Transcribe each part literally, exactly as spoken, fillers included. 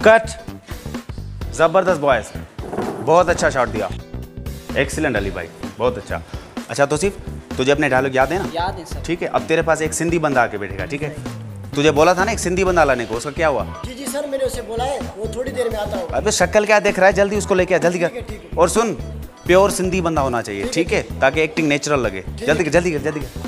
Cut. जबरदस्त boys, बहुत अच्छा शॉट दिया, एक्सीलेंट अली भाई, बहुत अच्छा। अच्छा तो सिर्फ तुझे अपने डायलॉग याद है ना? याद है सर। ठीक है, अब तेरे पास एक सिंधी बंदा आके बैठेगा, ठीक है? तुझे बोला था ना एक सिंधी बंदा लाने को, उसका क्या हुआ? जी जी सर, मैंने उसे बोला है, वो थोड़ी देर में आता होगा। अबे शक्ल क्या देख रहा है, जल्दी उसको लेके आ, जल्दी कर। और सुन, प्योर सिंधी बंदा होना चाहिए, ठीक है, ताकि एक्टिंग नेचुरल लगे। जल्दी कर, जल्दी कर, जल्दी कर।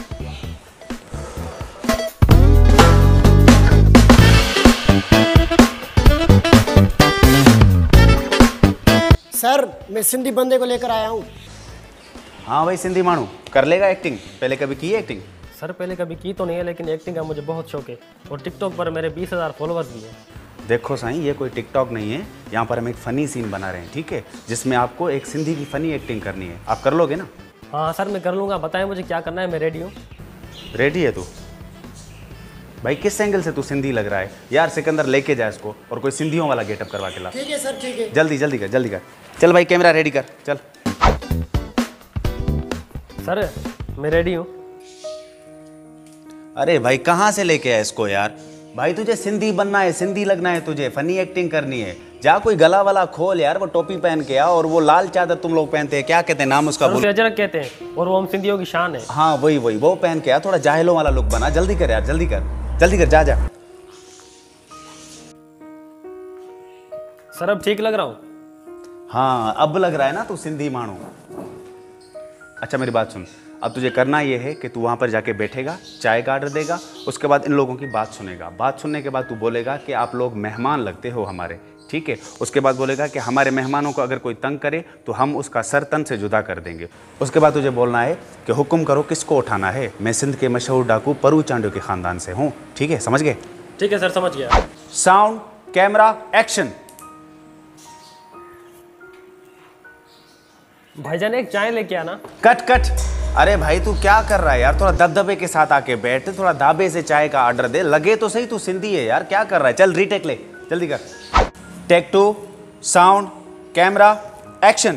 सर मैं सिंधी बंदे को लेकर आया हूँ। हाँ भाई, सिंधी मानू कर लेगा एक्टिंग, पहले कभी की है एक्टिंग? सर पहले कभी की तो नहीं है, लेकिन एक्टिंग का मुझे बहुत शौक है और टिकटॉक पर मेरे बीस हज़ार फॉलोअर्स भी हैं। देखो साईं, ये कोई टिकटॉक नहीं है, यहाँ पर हम एक फ़नी सीन बना रहे हैं, ठीक है, जिसमें आपको एक सिंधी की फ़नी एक्टिंग करनी है। आप कर लोगे ना? हाँ सर मैं कर लूँगा, बताएं मुझे क्या करना है, मैं रेडी हूँ। रेडी है तू? भाई किस एंगल से तू सिंधी लग रहा है यार? सिकंदर लेके जा इसको और कोई सिंधियों वाला गेटअप करवा के ला। ठीक है सर, ठीक है। जल्दी जल्दी कर, जल्दी कर। चल भाई कैमरा रेडी कर, चल। सर मैं रेडी हूँ। अरे भाई कहाँ से लेके आया इसको यार? भाई तुझे सिंधी बनना है, सिंधी लगना है, तुझे फनी एक्टिंग करनी है। जा कोई गला वाला खोल यार, वो टोपी पहन के आ, और वो लाल चादर तुम लोग पहनते हैं, क्या कहते हैं नाम उसका? उसे अजरक कहते हैं और वो हम सिंधियों की शान है। हाँ वही वही, वो पहन के आ, थोड़ा जाहिलों वाला लुक बना। जल्दी कर यार, जल्दी कर, जल्दी कर, जा जा। सर अब ठीक लग रहा हूँ? हाँ अब लग रहा है ना तू सिंधी मानू। अच्छा मेरी बात सुन, अब तुझे करना ये है कि तू वहाँ पर जाके बैठेगा, चाय का ऑर्डर देगा, उसके बाद इन लोगों की बात सुनेगा। बात सुनने के बाद तू बोलेगा कि आप लोग मेहमान लगते हो हमारे, ठीक है? उसके बाद बोलेगा कि हमारे मेहमानों को अगर कोई तंग करे तो हम उसका सर तन से जुदा कर देंगे। उसके बाद तुझे बोलना है कि हुक्म करो किसको उठाना है, मैं सिंध के मशहूर डाकू परू चांडो के ख़ानदान से हूँ, ठीक है? समझ गए? ठीक है सर, समझ गया। Sound, camera, action. भाईजान एक चाय लेके आना। Cut cut. अरे भाई तू क्या कर रहा है यार? थोड़ा दबदबे के साथ आके बैठ, थोड़ा दाबे से चाय का ऑर्डर दे, लगे तो सही तू सिंधी है यार, क्या कर रहा है? चल रीटेक ले, जल्दी कर। Take two, sound, camera, action.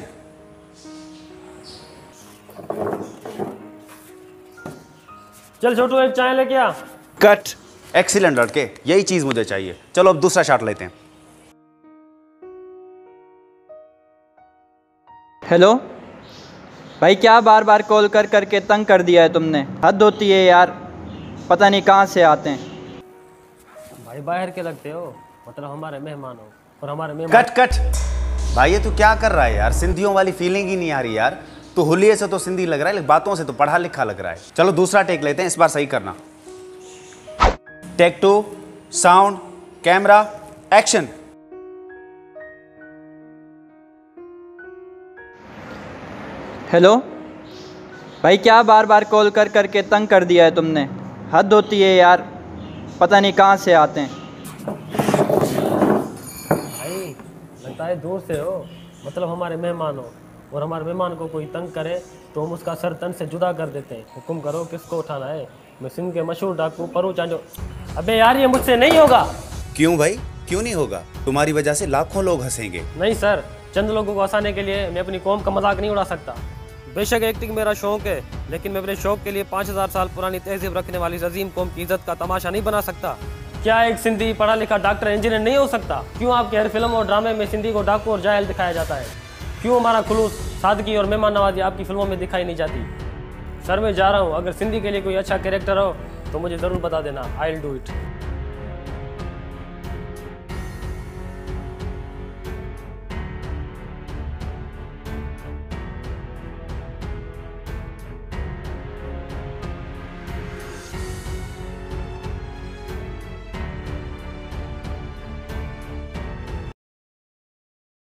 चल छोटू एक चाय लेके आ। कट। एक्सीलेंट लड़के, यही चीज मुझे चाहिए। चलो अब दूसरा शॉट लेते हैं। हेलो भाई, क्या बार बार कॉल कर करके तंग कर दिया है तुमने? हद होती है यार, पता नहीं कहाँ से आते हैं। भाई बाहर के लगते हो, मतलब हमारे मेहमान हो और हमारे मेहमान। Cut cut. भाई ये तू क्या कर रहा है यार? सिंधियों वाली फीलिंग ही नहीं आ रही यार। तू हुलिये से तो सिंधी लग रहा है, लेकिन बातों से तो पढ़ा लिखा लग रहा है। चलो दूसरा टेक लेते हैं, इस बार सही करना। Take two, sound, camera, action. Hello भाई, क्या बार बार कॉल कर करके तंग कर दिया है तुमने? हद होती है यार, पता नहीं कहाँ से आते हैं। भाई लगता है दूर से हो, मतलब हमारे मेहमान हो और हमारे मेहमान को कोई तंग करे तो हम उसका सर तन से जुदा कर देते हैं। हुक्म करो किसको उठाना है, मैं सिंध के मशहूर डाकू परू चांडो। अबे यार ये मुझसे नहीं होगा। क्यों भाई, क्यों नहीं होगा? तुम्हारी वजह से लाखों लोग हंसेंगे। नहीं सर, चंद लोगों को हंसाने के लिए मैं अपनी कौम का मजाक नहीं उड़ा सकता। बेशक एक्टिंग मेरा शौक है, लेकिन मैं अपने शौक के लिए पाँच हज़ार साल पुरानी तहजीब रखने वाली अजीम कौम की इज्जत का तमाशा नहीं बना सकता। क्या एक सिंधी पढ़ा लिखा डॉक्टर इंजीनियर नहीं हो सकता? क्यों आपके हर फिल्म और ड्रामे में सिंधी को डाकू और जाहिल दिखाया जाता है? क्यों हमारा खुलूस, सादगी और मेहमान नवाजी आपकी फिल्मों में दिखाई नहीं जाती? सर मैं जा रहा हूँ, अगर सिंधी के लिए कोई अच्छा कैरेक्टर हो तो मुझे ज़रूर बता देना, आई विल डू इट।